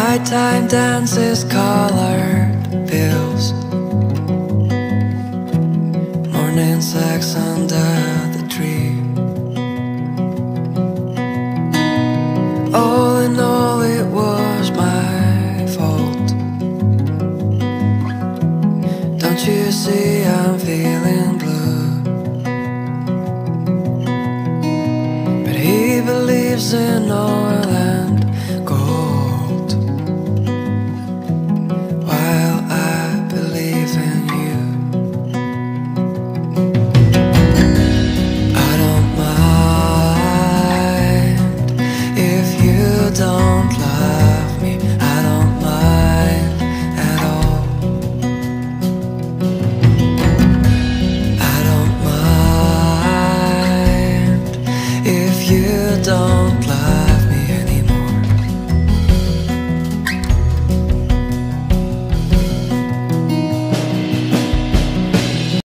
Nighttime dances, colored pills, morning sex under the tree. All in all, it was my fault. Don't you see I'm feeling blue? But he believes in all